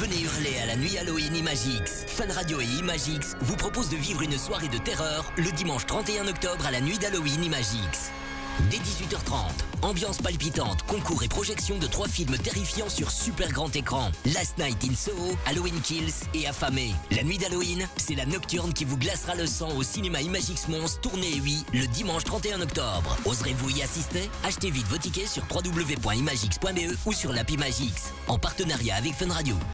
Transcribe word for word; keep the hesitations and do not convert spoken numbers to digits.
Venez hurler à la nuit Halloween Imagix. Fun Radio et Imagix vous proposent de vivre une soirée de terreur le dimanche trente et un octobre à la nuit d'Halloween Imagix. Dès dix-huit heures trente, ambiance palpitante, concours et projection de trois films terrifiants sur super grand écran. Last Night in Soho, Halloween Kills et Affamé. La nuit d'Halloween, c'est la nocturne qui vous glacera le sang au cinéma Imagix Mons, tournée huit, le dimanche trente et un octobre. Oserez-vous y assister? Achetez vite vos tickets sur w w w point imagix point b e ou sur l'app Imagix, en partenariat avec Fun Radio.